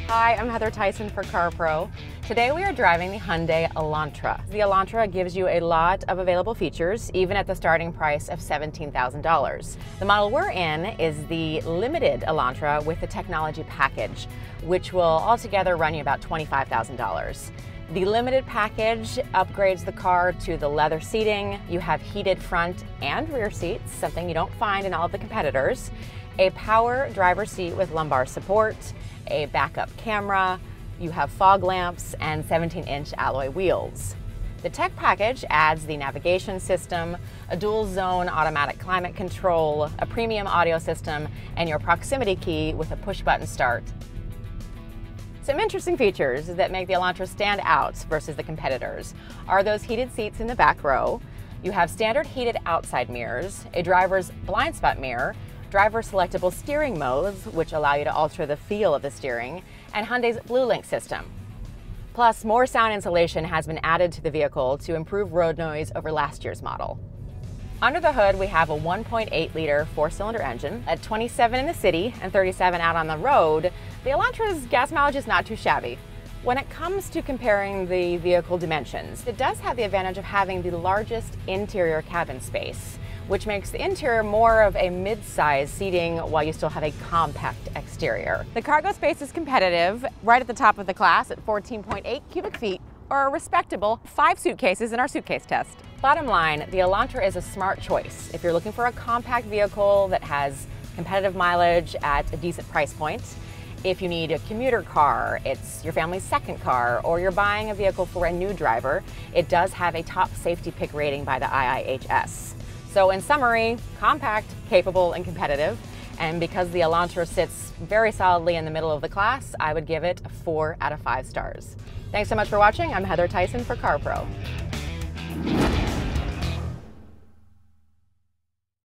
Hi, I'm Heather Tyson for CarPro. Today we are driving the Hyundai Elantra. The Elantra gives you a lot of available features, even at the starting price of $17,000. The model we're in is the limited Elantra with the technology package, which will altogether run you about $25,000. The limited package upgrades the car to the leather seating. You have heated front and rear seats, something you don't find in all of the competitors, a power driver's seat with lumbar support, a backup camera, you have fog lamps, and 17-inch alloy wheels. The tech package adds the navigation system, a dual zone automatic climate control, a premium audio system, and your proximity key with a push button start. Some interesting features that make the Elantra stand out versus the competitors are those heated seats in the back row. You have standard heated outside mirrors, a driver's blind spot mirror, driver selectable steering modes, which allow you to alter the feel of the steering, and Hyundai's BlueLink system. Plus, more sound insulation has been added to the vehicle to improve road noise over last year's model. Under the hood, we have a 1.8-liter four-cylinder engine. At 27 in the city and 37 out on the road, the Elantra's gas mileage is not too shabby. When it comes to comparing the vehicle dimensions, it does have the advantage of having the largest interior cabin space, which makes the interior more of a mid-size seating while you still have a compact exterior. The cargo space is competitive, right at the top of the class at 14.8 cubic feet, or a respectable 5 suitcases in our suitcase test. Bottom line, the Elantra is a smart choice if you're looking for a compact vehicle that has competitive mileage at a decent price point. If you need a commuter car, it's your family's second car, or you're buying a vehicle for a new driver, it does have a top safety pick rating by the IIHS. So in summary, compact, capable, and competitive. And because the Elantra sits very solidly in the middle of the class, I would give it a 4 out of 5 stars. Thanks so much for watching. I'm Heather Tyson for CarPro.